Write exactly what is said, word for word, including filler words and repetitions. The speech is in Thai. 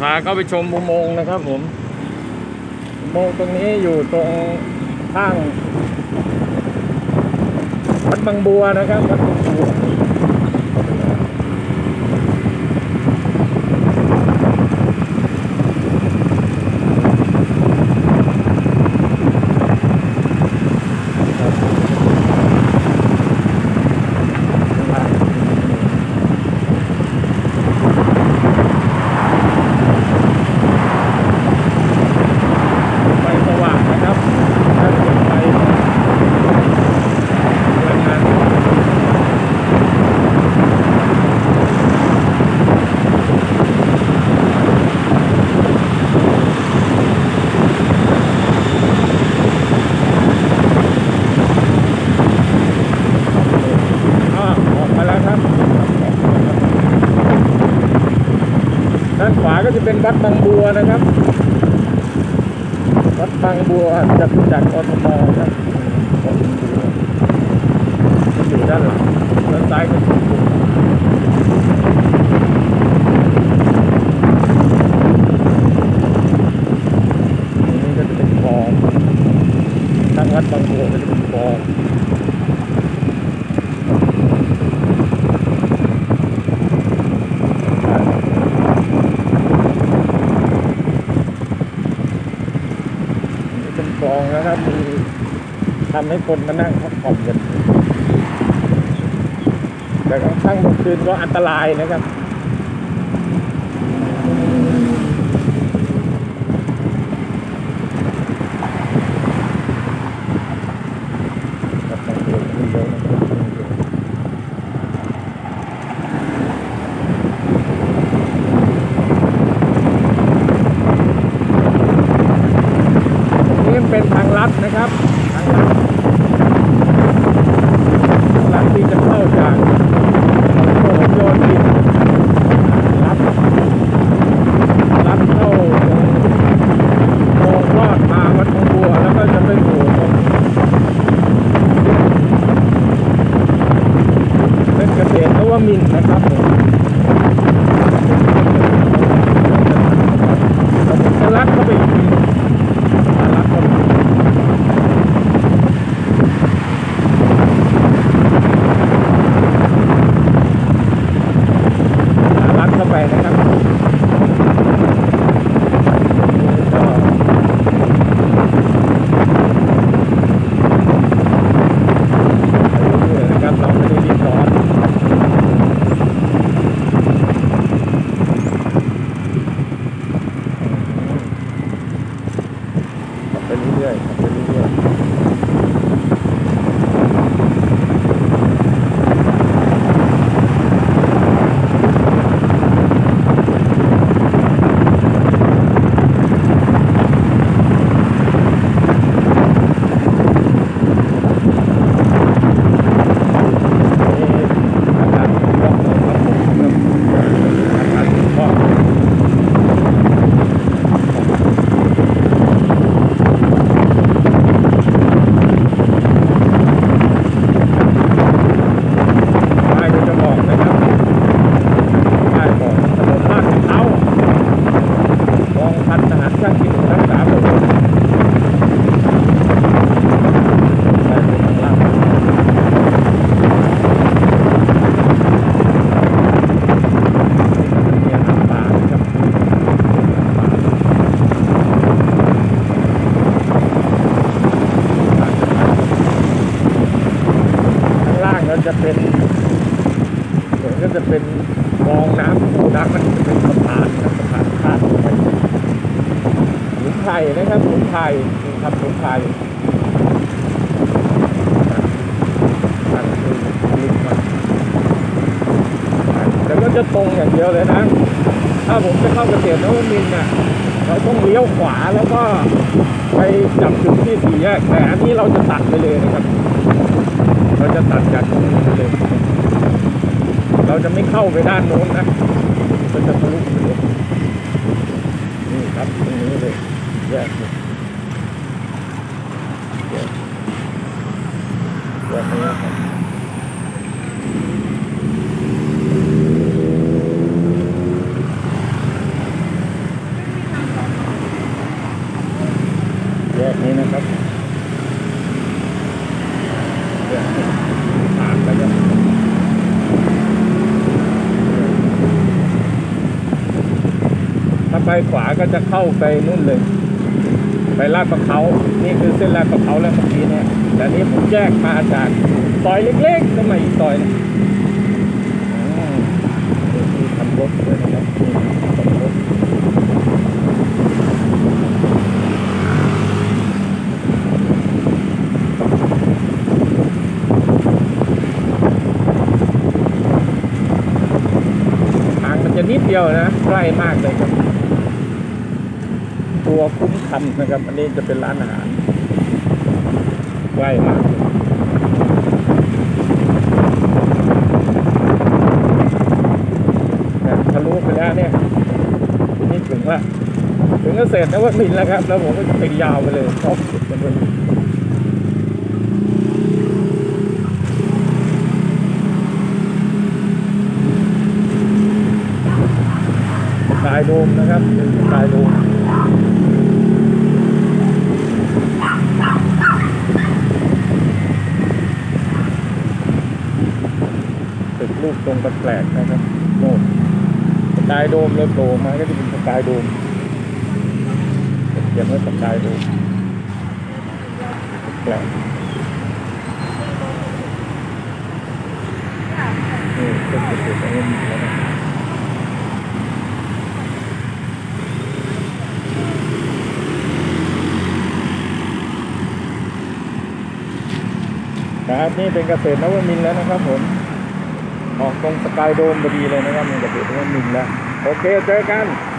พาเข้าไปชมอุโมงค์นะครับผมอุโมงค์ตรงนี้อยู่ตรงข้างวัดบางบัวนะครับวัดบางบัวด้านขวาก็จะเป็นวัดบางบัวนะครับวัดบางบัวจากจากกทมครับอยู่ด้านหลังด้านซ้ายก็คือนี่ก็จะเป็นคลองทางวัดบางบัวก็จะเป็นคลองคลองนะครับมีทำให้คนมานั่งพักผ่อนกันแต่กลางค่ำกลางคืนก็อันตรายนะครับเป็นทางลัดนะครับทางลัดลัดที่จะเข้าจากโพธิ์โยธินลัดลัดเข้าโพธิ์รอดมาวัดบางบัวแล้วก็จะไปโผล่ตรงเป็นเกษตรนวมินทร์นะครับผมจะลัดเข้าไปอีกไปเรื่อยๆไปเรื่อยจะเป็นเหมือนก็จะเป็นคลองน้ำน้ำมันจะเป็นสะพานนะสะพานข้ามไปหลุมไผ่นะครับหลุมไผ่นี่ครับหลุมไผ่แต่ก็จะตรงอย่างเดียวเลยนะถ้าผมจะเข้าเกษตรนวมินทร์เนี่ยเราต้องเลี้ยวขวาแล้วก็ไปจับจุดที่สี่แยกแต่อันนี้เราจะตัดไปเลยนะครับเราจะตัดจากตรงนี้ไปเลยเราจะไม่เข้าไปด้านโน้นนะเราจะทะลุไปเลยนี่ครับตรงนี้เลยแยกเลยแยกแยกนี้ครับไปขวาก็จะเข้าไปนู่นเลยไปลาดประเขานี่คือเส้นลาดประเขาแล้วเมื่อกี้เนี่ยแต่นี้ผมแยกมาจากซอยเล็กๆก็มาอีกซอยนึงมีทำรถด้วยนะครับทำรถทางมันจะนิดเดียวนะใกล้มากเลยครับตัวคุ้มคำนะครับอันนี้จะเป็นร้านอาหารใกล้มากทะลุไปแล้วเนี่ยนี่ถึงว่าถึงเกษตรนวมินทร์แล้วครับแล้วผมก็จะไปยาวไปเลยชอบสุดเป็นวันสายโดมนะครับเป็นสายโดมตึกรูปทรงแปลกๆนะครับโน่นสกายโดมเลยโผล่มาก็จะเป็นสกายโดมเขียนว่าสกายโดมแปลกนี่เป็นจุดๆตรงนี้แล้วนะครับนี่เป็นเกษตรนวมินทร์แล้วนะครับผมออกตรงสกายโดมพอดีเลยนะครับมีเกษตรนวมินทร์แล้วโอเคเจอกัน